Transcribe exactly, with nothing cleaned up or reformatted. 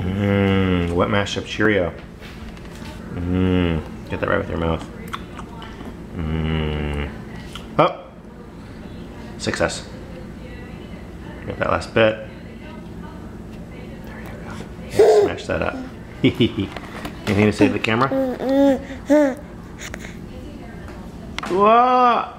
Mmm, wet mashed up Cheerio. Mmm, get that right with your mouth. Mmm. Oh, success. Get that last bit. There you go. Yeah, smash that up. Anything to say to the camera? Whoa!